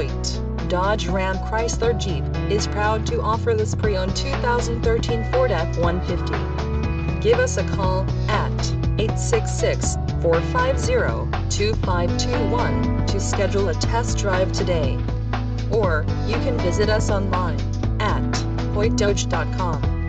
Hoyte, Dodge Ram Chrysler Jeep, is proud to offer this pre-owned 2013 Ford F-150. Give us a call at 866-450-2521 to schedule a test drive today. Or, you can visit us online at hoytedodge.com.